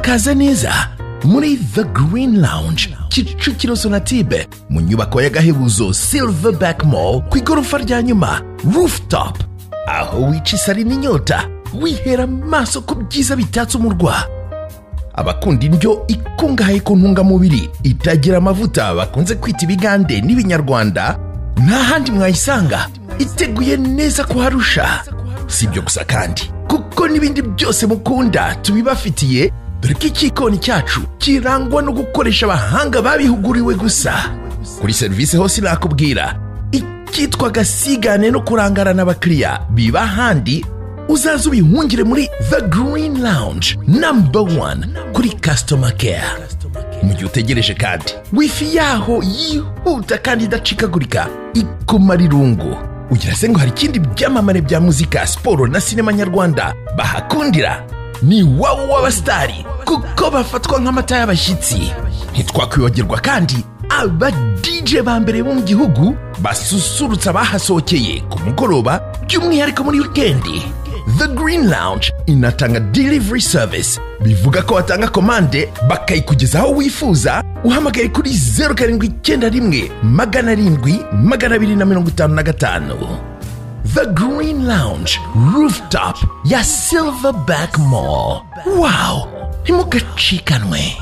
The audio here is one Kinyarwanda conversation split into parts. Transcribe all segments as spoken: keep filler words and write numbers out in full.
murakaza neza muri The Green Lounge Kicukiro Sonatube mu nyubako y'agahebuzo Silverback Mall ku igorofa rya nyuma Rooftop, aho wicisari n'inyota wihera amaso ku byiza bitatse umurwa. Abakunda indyo ikungahaye ku ntungamubiri itagira amavuta bakunze kwita ibigande n'ibinyarwanda nta handi mwayisanga, iteguye neza kuharusha. Sibyo gusa kandi kuko n'ibindi byose mukunda tubibafitiye, dore ko ikikoni cyacu kirangwa no gukoresha abahanga babihuguriwe gusa. Kuri serivisi hose nakubwira icyitwa gasigane no kurangarana abakiriya biba handi, uzaza ubihungire muri The Green Lounge number one kuri customer care. Mu gihe utegereje kandi wifi yaho yihuta kandi idacikagurika ikumara irungu. Ugira se ngo hari ikindi byamamare bya muzika, siporo na sinema nyarwanda bahakundira? Ni wabo w'abastari kuko bafatwa nk'amata y'abashyitsi. Ntitwakwibagirwa kandi aba D J ba mbere bo mu gihugu basusurutsa bahasohokeye ku mugoroba, by'umwihariko muri weekendi. The Green Lounge inatanga delivery service, bivuga ko watanga komande bakayikugeza aho wifuza. Uhamagaye kuri zero karindwi icyenda rimwe magana arindwi magana abiri na mirongo itanu na gatanu. The Green Lounge Rooftop ya Silverback Mall. Wow, ntimugacikanwe.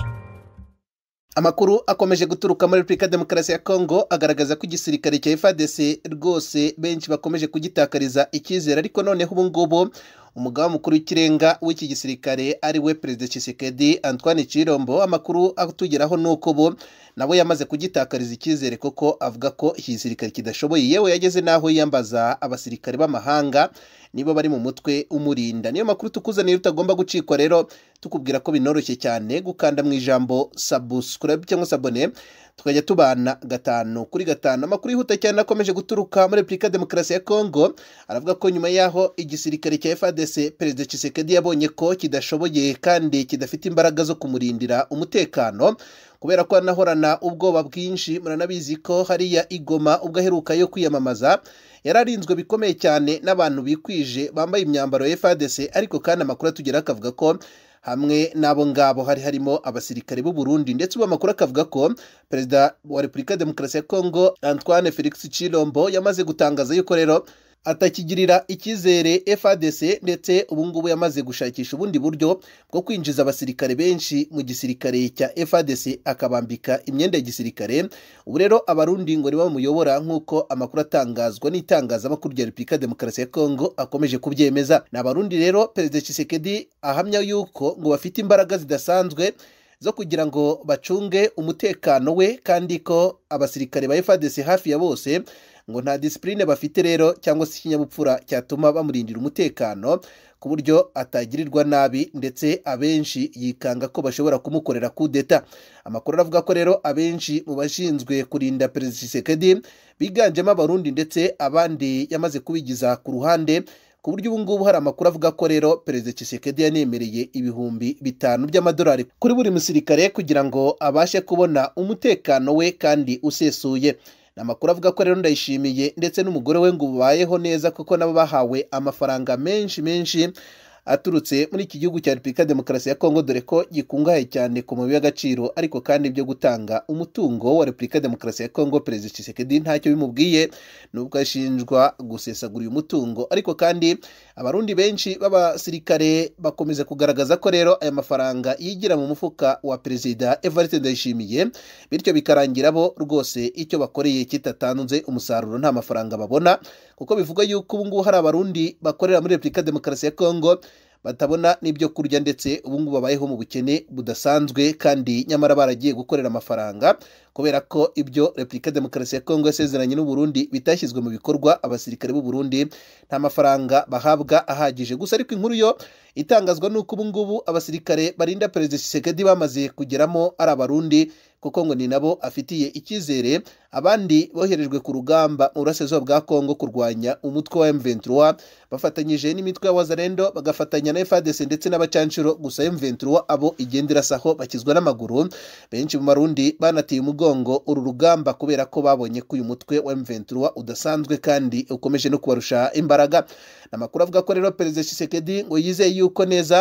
Amakuru akomeje guturuka muri Republika Demokarasi ya Kongo agaragaza ko igisirikare cya Fardc rwose benshi bakomeje kugitakariza icyizere, ariko noneho ubu ngubu umugaba mukuru w'ikirenga w'iki gisirikare ari we Perezida Tshisekedi Antoine Chilombo, amakuru atugeraho nuko bo nabo yamaze kugitakariza icyizere koko, avuga ko iki gisirikare kidashoboye, yewe yageze naho yambaza abasirikare b'amahanga nibo bari mu mutwe umurinda. Niyo makuru tukuzaniye utagomba gucikwa, rero tukubwira ko binoroshye cyane gukanda mu ijambo subscribe cyangwa sabone, tukajya tubana gatanu kuri gatanu. Amakuru yihuta cyane akomeje guturuka muri Republika Demokarasi ya Kongo, aravuga ko nyuma yaho igisirikare cya Fardc Perezida Tshisekedi yabonye ko kidashoboye kandi kidafite imbaraga zo kumurindira umutekano, kubera ko anahorana ubwoba bwinshi. Muranabizi ko hariya Igoma ubwo aheruka yo kwiyamamaza yararinzwe bikomeye cyane n'abantu bikwije bambaye imyambaro ya Fardc, ariko kandi amakuru atugera akavuga ko hamwe nabo ngabo hari harimo abasirikare b'u Burundi, ndetse ubu amakuru akavuga ko Perezida wa Republika Demokarasi ya Kongo Antoine Felix Chilombo yamaze gutangaza yuko rero atakigirira icyizere Fardc, ndetse ubu ngubu yamaze gushakisha ubundi buryo bwo kwinjiza abasirikare benshi mu gisirikare cya Fardc akabambika imyenda ya gisirikare. Ubu rero abarundi ngo nibo bamuyobora nk'uko amakuru atangazwa n'itangazamakuru rya Republika Demokarasi ya Kongo akomeje kubyemeza. N'abarundi rero Perezida Tshisekedi ahamya yuko ngo bafite imbaraga zidasanzwe zo kugira ngo bacunge umutekano we, kandi ko abasirikare ba Fardc hafi ya bose ngo nta discipline bafite rero cyangwa se ikinyabupfura cyatuma bamurindira umutekano ku buryo atagirirwa nabi, ndetse abenshi yikanga ko bashobora kumukorera kudeta. Amakuru aravuga ko rero abenshi mu bashinzwe kurinda Perezida Tshisekedi biganjemo abarundi, ndetse abandi yamaze kubigiza ku ruhande, ku buryo ubu ngubu hari amakuru avuga ko rero Perezida Tshisekedi yanemereye ibihumbi bitanu by'amadolari kuri buri musirikare kugira ngo abashe kubona umutekano we kandi usesuye. Namakuru avuga ko rero Ndayishimiye ndetse n'umugore we ngo bayeho neza kuko nabo bahawe amafaranga menshi menshi aturutse muri iki gihugu cya Republika Demokarasi ya Kongo, dore ko gikungahaye cyane ku mabuye y'agaciro, ariko kandi byo gutanga umutungo wa Republika Demokarasi ya Kongo Perezida Tshisekedi ntacyo bimubwiye, nubwo ashinjwa gusesagura uyu mutungo. Ariko kandi abarundi benshi b'abasirikare bakomeza kugaragaza ko rero aya mafaranga yigira mu mufuka wa Perezida Evariste Ndayishimiye, bityo bikarangira bo rwose icyo bakoreye kitatanze umusaruro, nta mafaranga babona, kuko bivuga yuko ubu ngubu hari abarundi bakorera muri Republika Demokarasi ya Kongo batabona n'ibyo kurya, ndetse ubu ngubu babayeho mu bukene budasanzwe, kandi nyamara baragiye gukorera amafaranga kubera ko ibyo Republika Demokarasi ya Kongo yasezeranye n'u Burundi bitashyizwe mu bikorwa. Abasirikare b'u Burundi nta mafaranga bahabwa ahagije gusa, ariko inkuru yo itangazwa nuko ubu ngubu abasirikare barinda Perezida Tshisekedi bamaze kugeramo ari abarundi, kuko ngo ni nabo afitiye icyizere. Abandi boherejwe ku rugamba mu burasirazuba bwa Kongo kurwanya umutwe wa M vingt-trois bafatanyije n'imitwe ya Wazalendo, bagafatanya na Fardc ndetse n'abacancuro, gusa M vingt-trois abo igendera saho bakizwa n'amaguru. Benshi mu Barundi banatiye umugongo uru rugamba kubera ko babonye ko uyu mutwe wa M vingt-trois udasanzwe kandi ukomeje no kubarusha imbaraga. Namakuru avuga ko rero Perezida Tshisekedi ngo yizeye yuko neza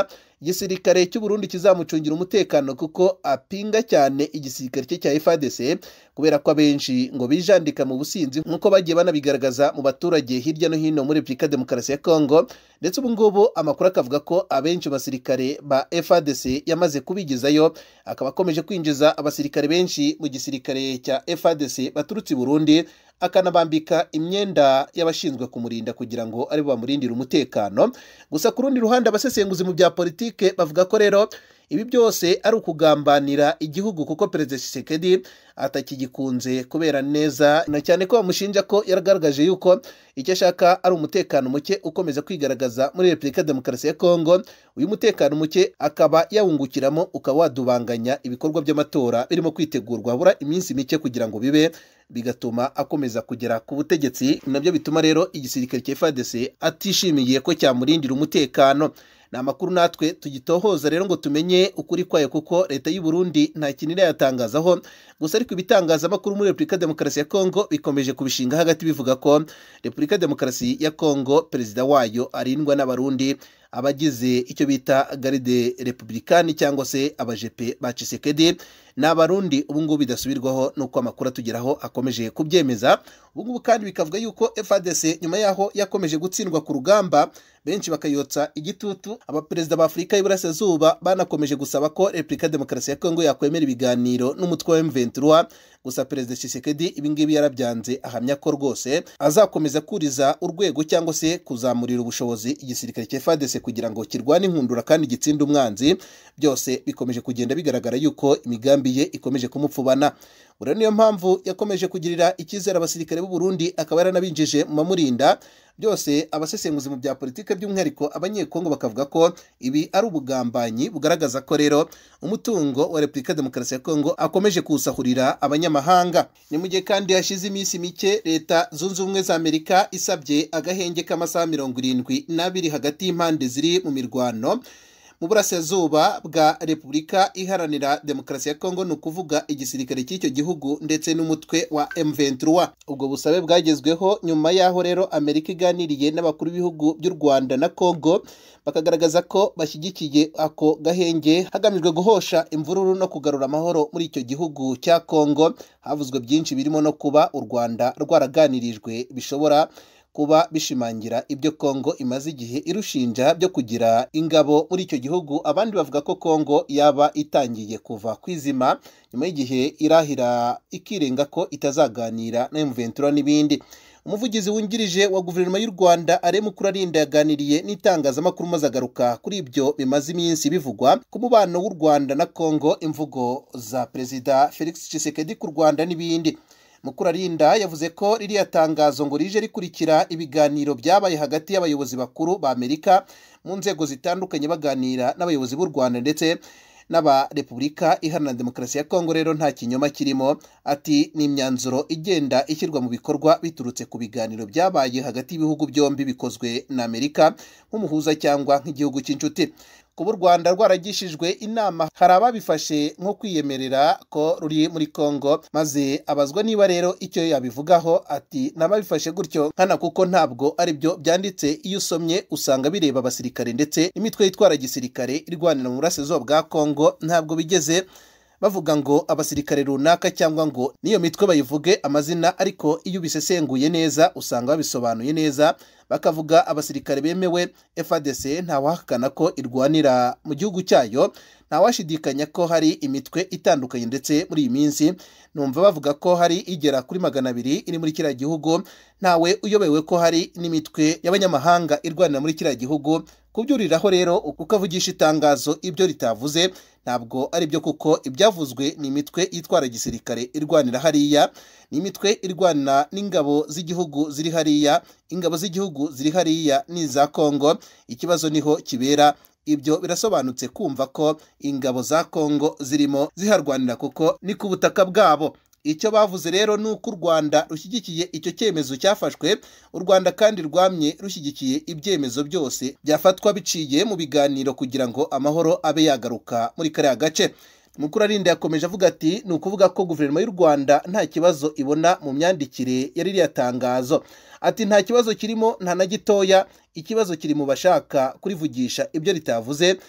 igisirikare cy'u Burundi kizamucungira umutekano kuko apinga cyane igisirikare cye cya F A R D C kubera ko abenshi ngo bijandika mu businzi nk'uko bagiye banabigaragaza mu baturage hirya no hino muri Repubulika Demokarasi ya Kongo. Ndetse ubu ngubu amakuru akavuga ko abenshi basirikare ba F A R D C yamaze kubigizayo, akaba akomeje kwinjiza abasirikare benshi mu gisirikare cya F A R D C baturutse i Burundi, akanabambika imyenda y'abashinzwe kumurinda kugira ngo ari bamurindire umutekano. Gusa ku rundi ruhande abasesenguzi mu bya politike bavuga ko rero ibi byose ari ukugambanira igihugu kuko Perezida Tshisekedi atakigikunze kubera neza, na cyane ko bamushinja ko yaragaragaje yuko icyo ashaka ari umutekano muke ukomeza kwigaragaza muri Repubulika Demokarasi ya Kongo. Uyu mutekano muke akaba yawungukiramo ukaba wadubanganya ibikorwa by'amatora birimo kwitegurwa habura iminsi mike kugira ngo bibe, bigatuma akomeza kugera ku butegetsi. Nabyo bituma rero igisirikare cya F A R D C atishimiye ko cyamurindira umutekano. Ni amakuru natwe tugitohoza rero ngo tumenye ukuri kwayo kuko leta y'u Burundi nta kintu irayatangazaho. Gusa ariko ibitangazamakuru muri Repubulika Demokarasi ya Kongo bikomeje kubishinga hagati bivuga ko Repubulika Demokarasi ya Kongo perezida wayo arindwa n'abarundi, abagize icyo bita garde republicani cyangwa se abajepe ba Tshisekedi n'abarundi. Ubu ngubu bidasubirwaho nuko amakuru atugeraho akomeje kubyemeza. Ubu ngubu kandi bikavuga yuko F A R D C nyuma yaho yakomeje gutsindwa ku rugamba, benshi bakayotsa igitutu abaperezida ba Afurika y'Iburasirazuba banakomeje gusaba ko Repubulika Demokarasi ya Kongo yakwemera ibiganiro n'umutwe wa M vingt trois. Gusa Perezida Tshisekedi ibingibi yarabyanze, ahamya ko rwose azakomeza kuriza urwego cyangwa se kuzamurira ubushobozi igisirikare cya F A R D C kugira ngo kirwane inkundura kandi gitsinde umwanzi. Byose bikomeje kugenda bigaragara yuko imigambi ye ikomeje kumupfubana. Uriya niyo mpamvu yakomeje kugirira icyizere abasirikare b'u Burundi, akaba yaranabinjije mu mamurinda. Byose abasesenguzi mu bya politike by'umwihariko abanyekongo bakavuga ko ibi ari ubugambanyi bugaragaza ko rero umutungo wa Repubulika Demokarasi ya Kongo akomeje kuwusahurira abanyamahanga. Ni mu gihe kandi hashize iminsi mike Leta Zunze Ubumwe za Amerika isabye agahenge k'amasaha mirongo irindwi n'abiri hagati y'impande ziri mu mirwano mu burasirazuba bwa Repubulika Iharanira Demokarasi ya Kongo, ni ukuvuga igisirikare cy'icyo gihugu ndetse n'umutwe wa M vingt trois. Ubwo busabe bwagezweho nyuma y'aho rero Amerika iganiriye n'abakuru b'ibihugu by'u Rwanda na Kongo, bakagaragaza ko bashyigikiye ako gahenge hagamijwe guhosha imvururu no kugarura amahoro muri icyo gihugu cya Kongo. Havuzwe byinshi birimo no kuba u Rwanda rwaraganirijwe bishobora kuba bishimangira ibyo Kongo imaze igihe irushinja byo kugira ingabo muri icyo gihugu. Abandi bavuga ko Kongo yaba itangiye kuva kwizima nyuma y'igihe irahira ikirenga ko itazaganira na M vingt trois n'ibindi. Umuvugizi wungirije wa guverinoma y'u Rwanda Amakuru arinda yaganiriye n'itangazamakuru maze agaruka kuri ibyo bimaze iminsi bivugwa ku mubano w'u Rwanda na Kongo, imvugo za Perezida Felix Tshisekedi ku Rwanda n'ibindi. Amakuru arinda yavuze ko ririya tangazo ngo rije rikurikira ibiganiro byabaye hagati y'abayobozi bakuru ba Amerika mu nzego zitandukanye baganira n'abayobozi b'u Rwanda ndetse n'aba Repubulika Iharanira Demokarasi ya Kongo. Rero nta kinyoma kirimo, ati ni imyanzuro igenda ishyirwa mu bikorwa biturutse ku biganiro byabaye hagati y'ibihugu byombi bikozwe na Amerika nk'umuhuza cyangwa nk'igihugu cy'inshuti. Kuba u Rwanda rwaragishijwe inama hari ababifashe nko kwiyemerera ko ruri muri Kongo, maze abazwa niba rero icyo yabivugaho, ati nababifashe gutyo nkana kuko ntabwo ari byo byanditse. Iyo usomye usanga bireba abasirikare ndetse n'imitwe yitwara gisirikare irwanira mu burasirazuba bwa Kongo. Ntabwo bigeze bavuga ngo abasirikare runaka cyangwa ngo niyo mitwe bayivuge amazina, ariko iyo bisesenguye neza usanga babisobanuye neza, bakavuga abasirikare bemewe. F A R D C ntawahakana ko irwanira mu gihugu cyayo, ntawashidikanya ko hari imitwe itandukanye ndetse muri iyi minsi numva bavuga ko hari igera kuri magana abiri iri muri kiriya gihugu. Ntawe uyobewe ko hari n'imitwe y'abanyamahanga irwanira muri kiriya gihugu. Kubyuriraho rero ukavugisha itangazo ibyo ritavuze ntabwo ari byo, kuko ibyavuzwe ni imitwe yitwara gisirikare irwanira hariya, ni imitwe irwana n'ingabo z'igihugu ziri hariya. Ingabo z'igihugu ziri hariya ni iza Kongo. Ikibazo niho kibera. Ibyo birasobanutse kumva ko ingabo za Kongo zirimo ziharwanira kuko ni ku butaka bwabo. Icyo bavuze rero ni uko u Rwanda rushyigikiye icyo cyemezo cyafashwe. U Rwanda kandi rwamye rushyigikiye ibyemezo byose byafatwa biciye mu biganiro kugira ngo amahoro abe yagaruka muri kariya gace. Amakuru arinda yakomeje avuga ati ni ukuvuga ko guverinoma y'u Rwanda nta kibazo ibona mu myandikire ya ririya tangazo. Ati nta kibazo kirimo, nta na gitoya. Ikibazo kiri mu bashaka kurivugisha ibyo ritavuze.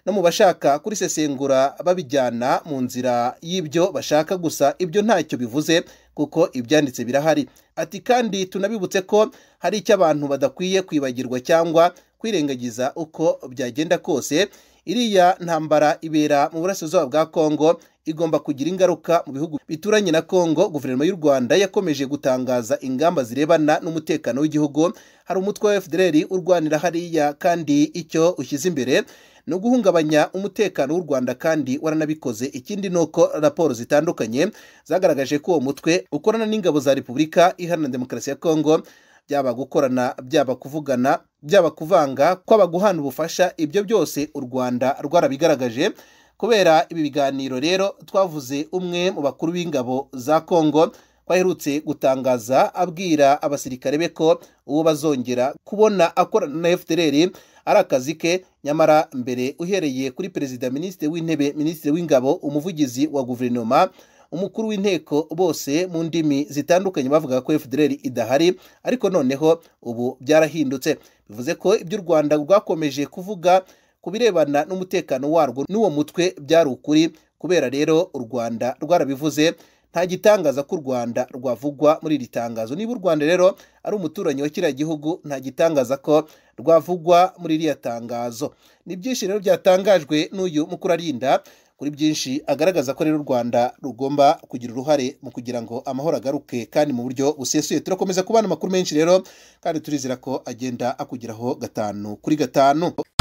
no mu bashaka kurisesengura babijyana mu nzira y'ibyo bashaka, gusa ibyo ntacyo bivuze kuko ibyanditse birahari. Ati kandi tunabibutse ko hari icyo abantu badakwiye kwibagirwa cyangwa kwirengagiza uko byagenda kose. Iriya ntambara ibera mu burasirazuba bwa Kongo igomba kugira ingaruka mu bihugu bituranye na Kongo. Guverinoma y'u Rwanda yakomeje gutangaza ingamba zirebana n'umutekano w'igihugu. Hari umutwe wa F D L R urwanira hariya kandi icyo ushyize imbere no guhungabanya umutekano w'u Rwanda kandi waranabikoze. Ikindi nuko raporo zitandukanye zagaragaje ko uwo mutwe ukorana n'ingabo za Repubulika Iharanira Demokarasi ya Kongo, byaba gukorana, byaba kuvugana, byaba kuvanga, kwaba guhana ubufasha. Ibyo byose u Rwanda rwarabigaragaje. Kubera ibi biganiro rero twavuze umwe mu bakuru b'ingabo za Kongo baherutse gutangaza abwira abasirikare be ko uwo bazongera kubona akorana na F D L R ari akazi ke. Nyamara mbere uhereye kuri perezida, minisitiri w'intebe, minisitiri w'ingabo, umuvugizi wa guverinoma, umukuru w'inteko, bose mu ndimi zitandukanye bavuga ko F D L R idahari. Ariko noneho ubu byarahindutse. Bivuze ko ibyo u Rwanda rwakomeje kuvuga ku birebana n'umutekano warwo n'uwo mutwe byari ukuri. Kubera rero u Rwanda rwarabivuze, nta gitangaza ko u Rwanda rwavugwa muri iri tangazo. Niba u Rwanda rero ari umuturanyi wa kiriya gihugu, nta gitangaza ko rwavugwa muri iriya tangazo. Ni byinshi rero byatangajwe n'uyu mukuru arinda. Kuri byinshi agaragaza ko rero u Rwanda rugomba kugira uruhare mu kugira ngo amahoro agaruke kandi mu buryo busesuye. Turakomeza kubana amakuru menshi rero kandi turizera ko agenda akugeraho gatanu kuri gatanu.